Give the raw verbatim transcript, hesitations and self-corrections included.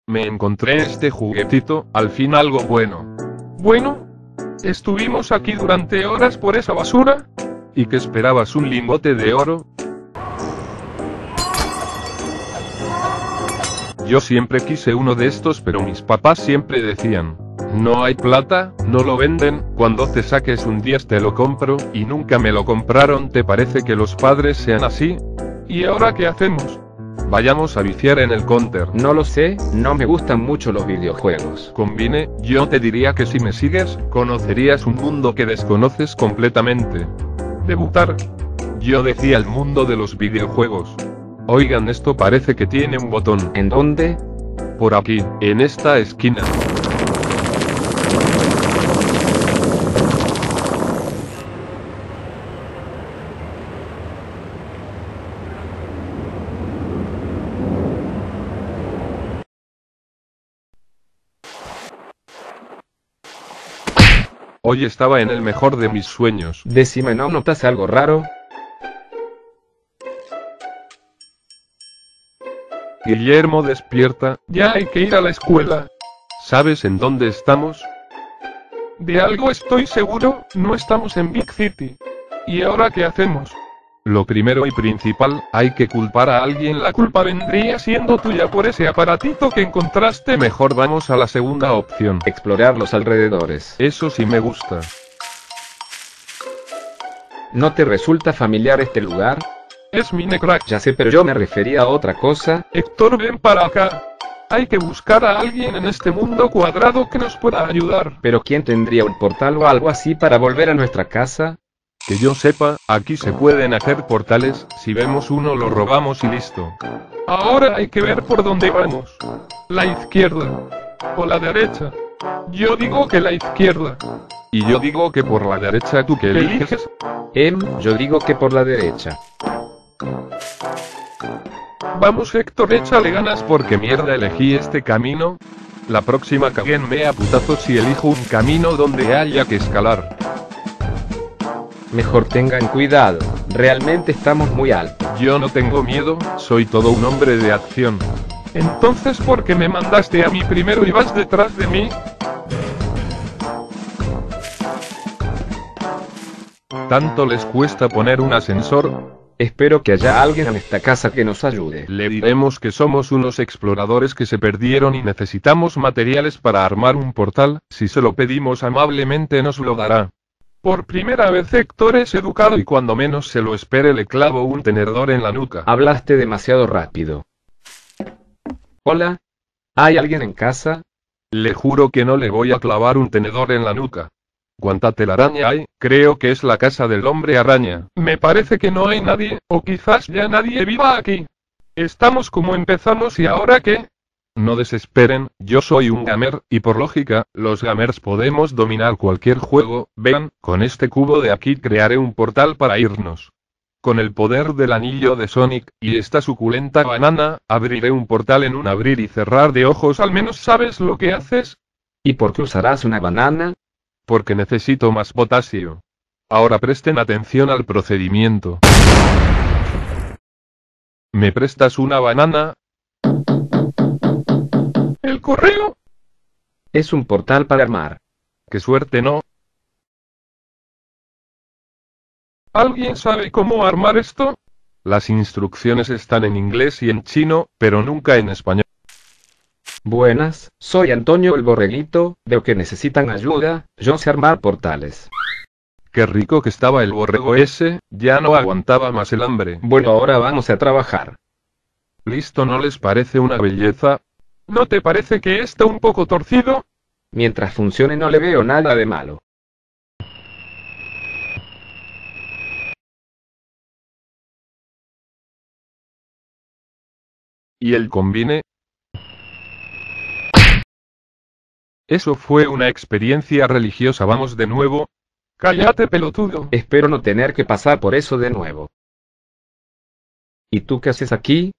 Me encontré este juguetito, al fin algo bueno. Bueno, estuvimos aquí durante horas por esa basura. ¿Y qué esperabas, un lingote de oro? Yo siempre quise uno de estos, pero mis papás siempre decían, no hay plata, no lo venden, cuando te saques un diez te lo compro, y nunca me lo compraron. ¿Te parece que los padres sean así? ¿Y ahora qué hacemos? Vayamos a viciar en el counter. No lo sé, no me gustan mucho los videojuegos. Combine, yo te diría que si me sigues, conocerías un mundo que desconoces completamente. Debutar. Yo decía el mundo de los videojuegos. Oigan, esto parece que tiene un botón. ¿En dónde? Por aquí, en esta esquina. Hoy estaba en el mejor de mis sueños. Decime, ¿no notas algo raro? Guillermo, despierta. Ya hay que ir a la escuela. ¿Sabes en dónde estamos? De algo estoy seguro, no estamos en Big City. ¿Y ahora qué hacemos? Lo primero y principal, hay que culpar a alguien. La culpa vendría siendo tuya por ese aparatito que encontraste. Mejor vamos a la segunda opción. Explorar los alrededores. Eso sí me gusta. ¿No te resulta familiar este lugar? Es Minecraft. Ya sé, pero yo me refería a otra cosa. Héctor, ven para acá. Hay que buscar a alguien en este mundo cuadrado que nos pueda ayudar. ¿Pero quién tendría un portal o algo así para volver a nuestra casa? Que yo sepa, aquí se pueden hacer portales, si vemos uno lo robamos y listo. Ahora hay que ver por dónde vamos. La izquierda. O la derecha. Yo digo que la izquierda. Y yo digo que por la derecha. ¿Tú qué eliges? Em, yo digo que por la derecha. Vamos, Héctor, échale ganas. Porque mierda elegí este camino. La próxima caguenme a putazos si elijo un camino donde haya que escalar. Mejor tengan cuidado, realmente estamos muy altos. Yo no tengo miedo, soy todo un hombre de acción. Entonces, ¿por qué me mandaste a mí primero y vas detrás de mí? ¿Tanto les cuesta poner un ascensor? Espero que haya alguien en esta casa que nos ayude. Le diremos que somos unos exploradores que se perdieron y necesitamos materiales para armar un portal. Si se lo pedimos amablemente nos lo dará. Por primera vez Héctor es educado y cuando menos se lo espere le clavo un tenedor en la nuca. Hablaste demasiado rápido. Hola. ¿Hay alguien en casa? Le juro que no le voy a clavar un tenedor en la nuca. ¿Cuánta telaraña hay? Creo que es la casa del hombre araña. Me parece que no hay nadie, o quizás ya nadie viva aquí. Estamos como empezamos y ¿ahora qué? No desesperen, yo soy un gamer, y por lógica, los gamers podemos dominar cualquier juego. Vean, con este cubo de aquí crearé un portal para irnos. Con el poder del anillo de Sonic, y esta suculenta banana, abriré un portal en un abrir y cerrar de ojos. Al menos sabes lo que haces. ¿Y por qué usarás una banana? Porque necesito más potasio. Ahora presten atención al procedimiento. ¿Me prestas una banana? ¿El correo? Es un portal para armar. ¡Qué suerte, no! ¿Alguien sabe cómo armar esto? Las instrucciones están en inglés y en chino, pero nunca en español. Buenas, soy Antonio el Borreguito. Veo que necesitan ayuda, yo sé armar portales. Qué rico que estaba el borrego ese, ya no aguantaba más el hambre. Bueno, ahora vamos a trabajar. ¿Listo? ¿No les parece una belleza? ¿No te parece que está un poco torcido? Mientras funcione no le veo nada de malo. ¿Y el combine? Eso fue una experiencia religiosa. Vamos de nuevo. Cállate, pelotudo. Espero no tener que pasar por eso de nuevo. ¿Y tú qué haces aquí?